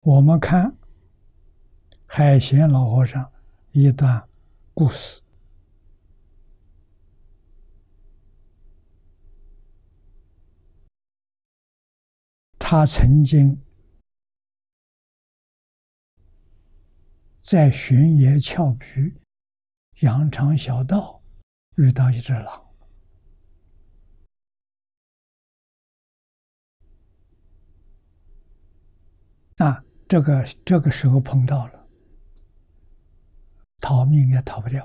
我们看海贤老和尚一段故事。他曾经在悬崖峭壁羊肠小道遇到一只狼。这个时候碰到了，逃命也逃不掉。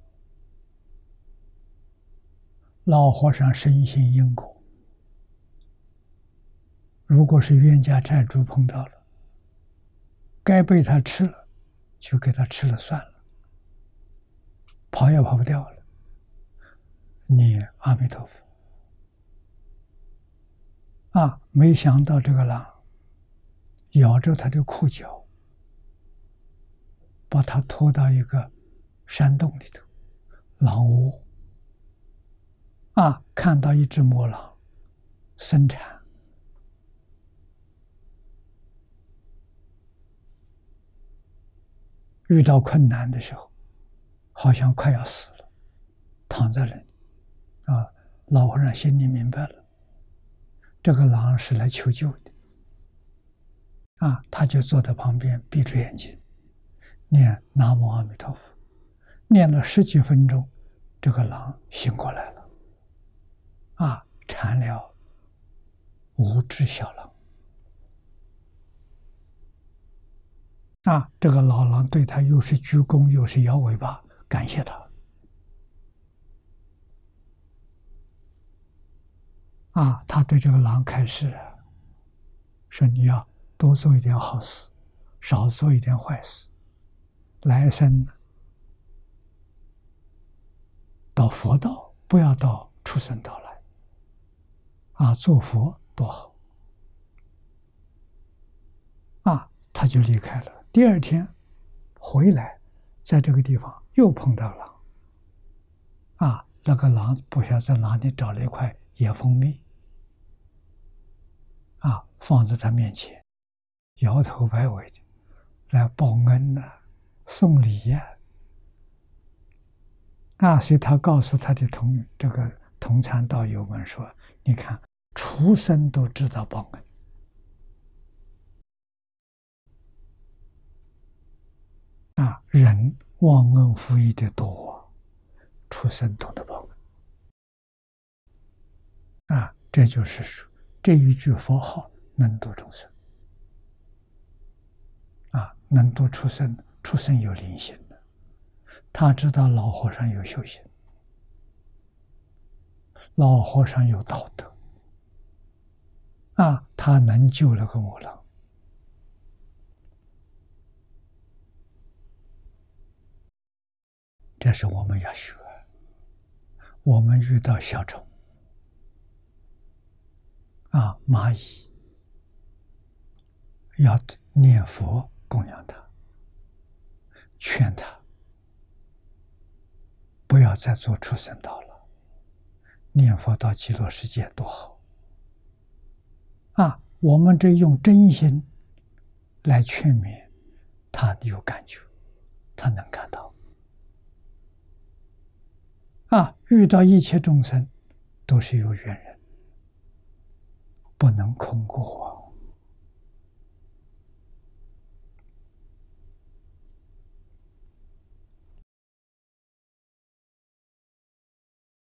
老和尚深信因果，如果是冤家债主碰到了，该被他吃了就给他吃了算了，跑也跑不掉了。念阿弥陀佛没想到这个狼咬着他的裤脚，把他拖到一个山洞里头，狼窝看到一只母狼生产，遇到困难的时候，好像快要死了，躺在那里老和尚心里明白了，这个狼是来求救的他就坐在旁边闭着眼睛念南无阿弥陀佛，念了10几分钟，这个狼醒过来了缠了5只小狼这个老狼对他又是鞠躬又是摇尾巴，感谢他他对这个狼开示说你要多做一点好事，少做一点坏事，来生到佛道，不要到畜生道来做佛多好他就离开了。第2天回来，在这个地方又碰到狼那个狼不晓得在哪里找了一块野蜂蜜放在他面前，摇头摆尾的来报恩送礼所以他告诉他的同参道友们说，你看畜生都知道报恩人忘恩负义的多畜生懂得报恩这就是说这一句佛号能度众生能度畜生，畜生有灵性的，他知道老和尚有修行，老和尚有道德他能救了个母狼。这是我们要学。我们遇到小虫蚂蚁，要念佛供养它，劝它不要再做畜生道了，念佛到极乐世界多好我们这用真心来劝勉他，有感觉，他能看到遇到一切众生都是有缘人，不能空过